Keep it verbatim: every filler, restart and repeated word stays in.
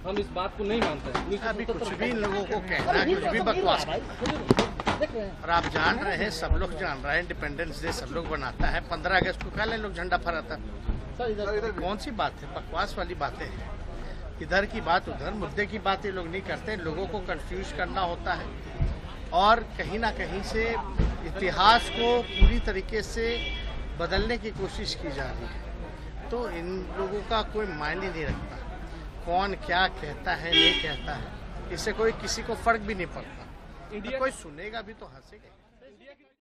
हम इस बात को नहीं मानते हैं। अभी कुछ भी इन लोगों को कहना कुछ भी बकवास और आप जान रहे हैं, सब लोग जान रहे हैं, इंडिपेंडेंस डे सब लोग बनाता है, पंद्रह अगस्त को काले लोग झंडा फहराता है। कौन सी बात है, बकवास वाली बातें हैं। इधर की बात उधर, मुद्दे की बात ये लोग नहीं करते, लोगों को कंफ्यूज करना होता है और कहीं ना कहीं से इतिहास को पूरी तरीके से बदलने की कोशिश की जा रही है। तो इन लोगों का कोई मायने नहीं रखता कौन क्या कहता है नहीं कहता है, इससे कोई किसी को फर्क भी नहीं पड़ता। तो कोई सुनेगा भी तो हंसेगा।